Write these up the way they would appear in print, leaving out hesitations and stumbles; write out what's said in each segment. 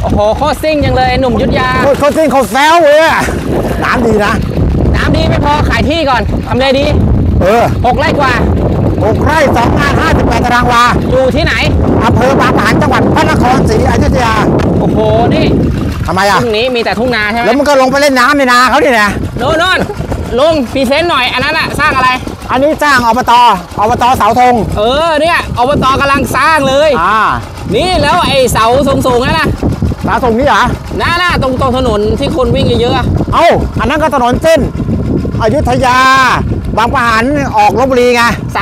โอ้โหโคตรซิ่งจังเลยหนุ่มยุทธยาเขาซิ่งเขาแซวเลยน้ำดีนะน้ำดีไม่พอขายที่ก่อนทำเลดี6 ไร่กว่า 6 ไร่ 2 งาน 58 ตารางวาอยู่ที่ไหนอำเภอบางปะหันจังหวัดพระนครศรีอยุธยาโอ้โหนี่ทำไมอ่ะตรงนี้มีแต่ทุ่งนาใช่ไหมแล้วมันก็ลงไปเล่นน้ำในนาเขาดิเนี่ยโน่นลุงพรีเซนต์หน่อยอันนั้นอะสร้างอะไรอันนี้สร้างอบตเสาธงเนี่ยอบตกำลังสร้างเลยนี่แล้วไอ้เสาสูงๆนั่นนะเสาธงนี่เหรอน่าตรงถนนที่คนวิ่งเยอะๆอันนั้นก็ถนนเส้นอยุธยาบางปะหันออกลพบุรีไง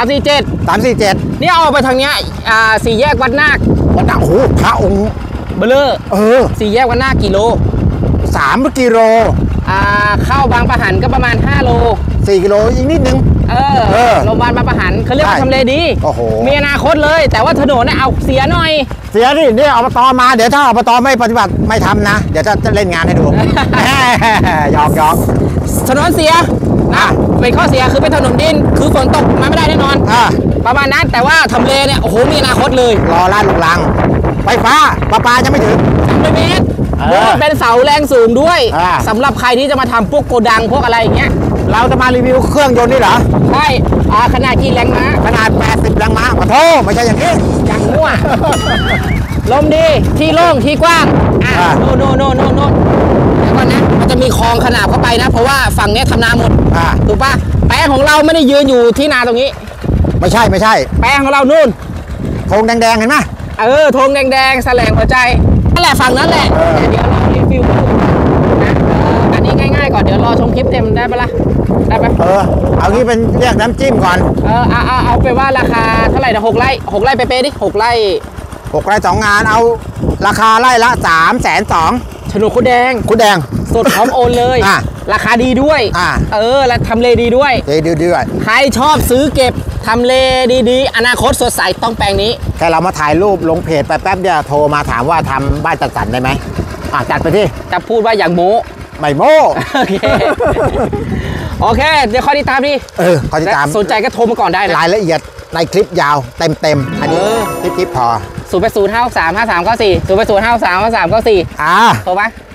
347 นี่ออกไปทางเนี้ย4 แยกวัดนาคโอ้โหพระองค์เบลอ4 แยกวัดนาคกี่โล 3 กิโลเข้าบางปะหันก็ประมาณ5 โล 4 กิโลอีกนิดนึงโรงพยาบาลบางปะหันเขาเรียกว่าทำเลดีมีอนาคตเลยแต่ว่าถนนเนี่ยเอาเสียหน่อยเสียดิเนี่ยอบตมาเดี๋ยวถ้าอบตไม่ปฏิบัติไม่ทำนะเดี๋ยวจะเล่นงานให้ดูหยอกถนนเสียเป็นข้อเสียคือเป็นถนนดินคือฝนตกมาไม่ได้แน่นอนประมาณนั้นแต่ว่าทำเลเนี่ยโอ้โหมีอนาคตเลยรอลาดลูกลังไฟฟ้าประปาจะไม่ถึง 300 เมตรเป็นเสาแรงสูงด้วยสำหรับใครที่จะมาทำพวกโกดังพวกอะไรอย่างเงี้ยเราจะมารีวิวเครื่องยนต์นี่เหรอใช่ขนาดกี่แรงม้าขนาด80 แรงม้าขอโทษไม่ใช่อย่างนี้อย่างมั่วลมดีที่โล่งที่กว้างโน่นแล้วก่อนนะมันจะมีคลองขนาบเข้าไปนะเพราะว่าฝั่งนี้ทำนาหมดถูกปะแปลงของเราไม่ได้ยืนอยู่ที่นาตรงนี้ไม่ใช่แปลงของเรานู่นธงแดงเห็นไหมธงแดงแสลงหัวใจนั่นแหละฝั่งนั้นแหละเดี๋ยวเรารีวิวนะอันนี้ง่ายๆก่อนเดี๋ยวรอชมคลิปเต็มได้ปะล่ะได้ปะเอางี้เป็นเรียกน้ำจิ้มก่อนเอาไปว่าราคาเท่าไหร่นะ6 ไร่เป๊ะๆดิ6 ไร่ 2 งานเอาราคาไร่ละ320,000 โฉนดคุดแดงสดพร้อมโอนเลยราคาดีด้วยและทำเลดีด้วยใครชอบซื้อเก็บทำเลดีๆอนาคตสดใสต้องแปลงนี้แค่เรามาถ่ายรูปลงเพจไปแป๊บเดียวโทรมาถามว่าทำบ้านจัดสรรได้ไหมจัดไปที่จะพูดว่าอย่างโม้ไม่โม้โอเคเดี๋ยวคอยติดตามดิคอยติดตามสนใจก็โทรมาก่อนได้นะรายละเอียดในคลิปยาวเต็มอันนี้คลิปพอ 080535394 080535394โทรปะ